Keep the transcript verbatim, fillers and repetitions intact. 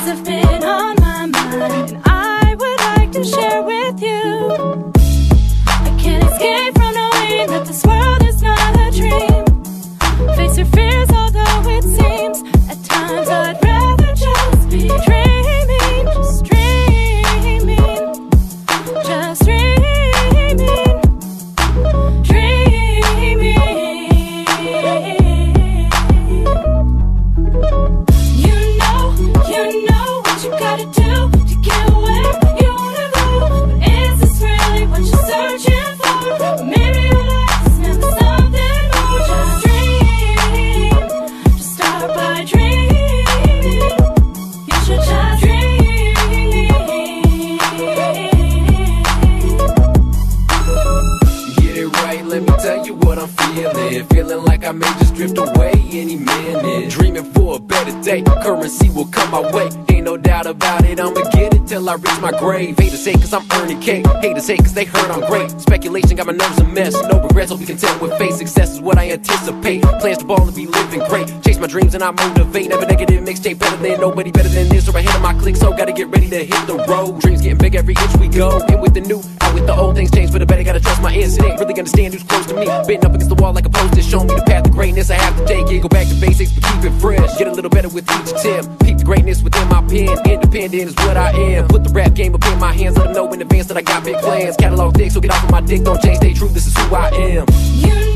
have been on my mind, and I would like to share with you. I can't escape from knowing that this world is not a dream. Face your fears, although it seems at times I'd rather just be dreaming, just dreaming, just dreaming, dreaming. You know, you know what you gotta do to get where you wanna go. But is this really what you're searching for? Or maybe your life is never something more. Just dream, just start by dreaming. You should just dream. Get it right, let me tell you what I'm feeling. Feeling like I may just drift away any minute. Dreaming for a better day, currency will come my way. Ain't no doubt about it, I'ma get it till I reach my grave. Haters hate cause I'm earning cake, haters hate cause they heard I'm great. Speculation got my nerves a mess, no regrets, I'll be content with fate. Success is what I anticipate, plans to ball and be living great. Chase my dreams and I motivate, never negative mixtape. Better than nobody, better than this, or ahead of my clique. So gotta get ready to hit the road. Dreams getting big every inch we go. In with the new, out with the old, things change for the better. Gotta trust my instinct, really understand who's close to me. Bitten up against the wall like a post-it, show me the path to greatness. I have to take it, go back to basics but keep it fresh. Get a little better with each attempt, peep the greatness within my pen. Independent is what I am, put the rap game up in my hands. Let them know in advance that I got big plans. Catalog thick, so get off of my dick, don't change, stay true, this is who I am. You